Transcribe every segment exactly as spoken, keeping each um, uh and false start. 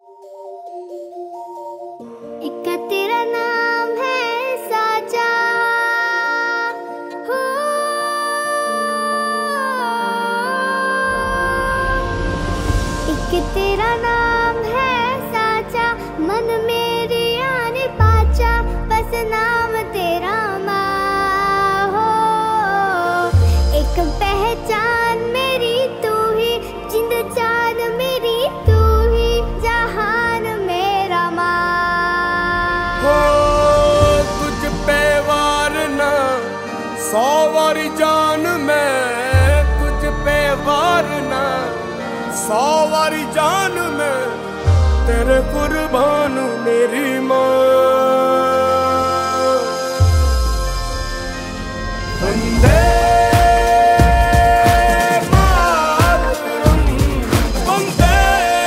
एक तेरा नाम है साचा, हो एक तेरा नाम है साचा, मन मेरी आने पाचा, बस नाम तेरा माँ हो। एक पहचान मेरी तू ही, जिंद जान मेरी तू ही, जहान मेरा माँ हो। तुझ पे वारना सौ वारी जान मैं, तुझ पे वारना सौ वारी जान मैं, तेरे कुर्बान मेरी माँ। वंदे मातरम, वंदे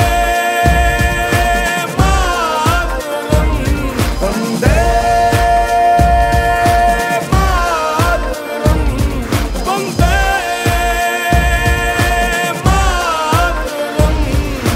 मातरम, वंदे मातरम, वंदे मातरम।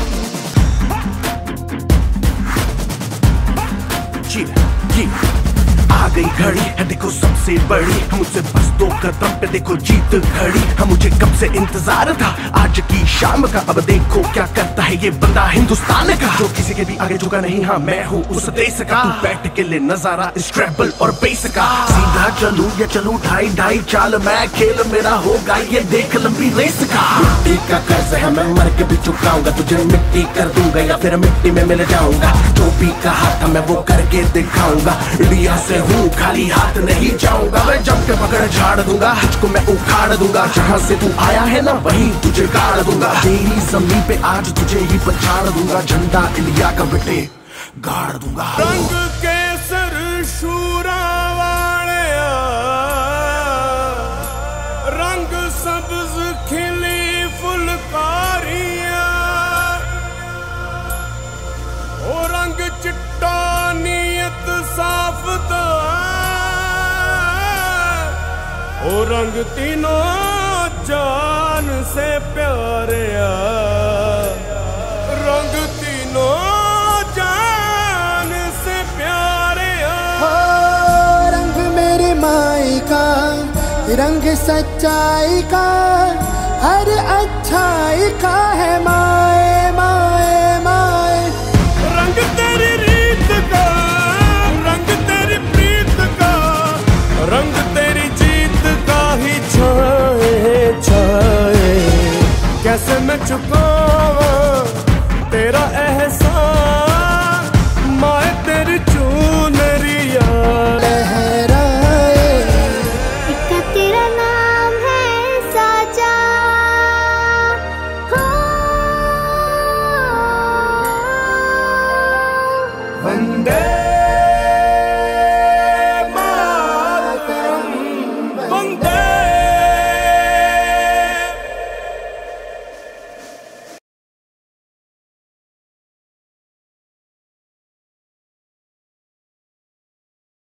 जी जी आ गई घड़ी है देखो सबसे बड़ी, मुझसे बस दो कदम पे देखो जीत खड़ी। हम मुझे कब से इंतजार था आज की शाम का, अब देखो क्या करता है ये बंदा हिंदुस्तान का, जो किसी के भी आगे झुका नहीं। हाँ मैं हूँ उस देश का, तू बैठ के ले नजारा इस ट्रैवल और बेस का। सीधा चलूं या चलूं ढाई ढाई चाल, मैं खेल मेरा होगा ये देख लंबी रेस का। मिट्टी का कर्ज है मैं मर के भी चुकाऊंगा, तुझे मिट्टी कर दूंगा या फिर मिट्टी में मिल जाऊंगा। जो भी कहा था मैं वो करके दिखाऊंगा, इंडिया से हूँ खाली हाथ नहीं जाऊंगा। मैं जम के पकड़ झाड़ दूंगा, तुझको मैं उखाड़ दूंगा, जहाँ से तू आया है ना वहीं तुझे गाड़ दूंगा। तेरी जमीन पे आज तुझे ही पछाड़ दूंगा, झंडा इंडिया का बेटे गाड़ दूंगा। रंग केसर शूरा वालिया, रंग सब्ज खिली फुलकारियां, ओ रंग चिट्टा नीयत साफ दा, ओ रंग तीनों जान से प्यारे आ, रंग तीनों जान से प्यारे आ। हो रंग मेरी माई का, रंग सच्चाई का, हर अच्छाई का है माए माए माए। रंग तेरी रीत का, रंग तेरी प्रीत का, रंग तेरी जीत का ही छाए छाए। कैसे मैं चुका